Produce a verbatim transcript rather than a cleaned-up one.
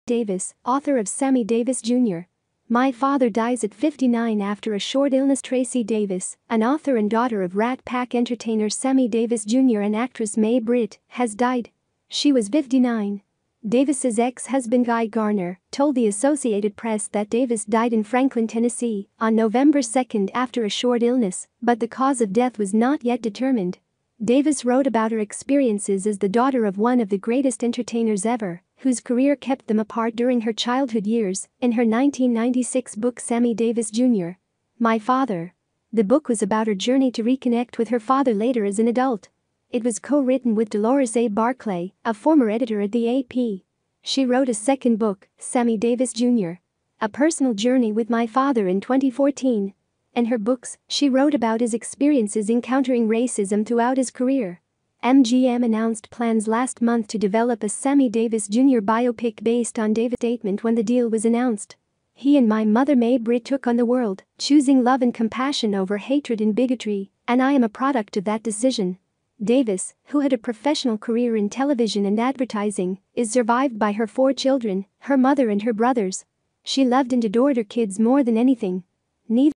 Davis, author of Sammy Davis Junior My father dies at fifty-nine after a short illness. Tracey Davis, an author and daughter of Rat Pack entertainer Sammy Davis Junior and actress May Britt, has died. She was fifty-nine. Davis's ex-husband Guy Garner told the Associated Press that Davis died in Franklin, Tennessee, on November second after a short illness, but the cause of death was not yet determined. Davis wrote about her experiences as the daughter of one of the greatest entertainers ever, whose career kept them apart during her childhood years, in her nineteen ninety-six book Sammy Davis Junior My Father. The book was about her journey to reconnect with her father later as an adult. It was co-written with Dolores A. Barclay, a former editor at the A P. She wrote a second book, Sammy Davis Junior A Personal Journey with My Father, in twenty fourteen. In her books, she wrote about his experiences encountering racism throughout his career. M G M announced plans last month to develop a Sammy Davis Junior biopic based on Davis' statement when the deal was announced. "He and my mother May Britt took on the world, choosing love and compassion over hatred and bigotry, and I am a product of that decision." Davis, who had a professional career in television and advertising, is survived by her four children, her mother and her brothers. She loved and adored her kids more than anything. Neither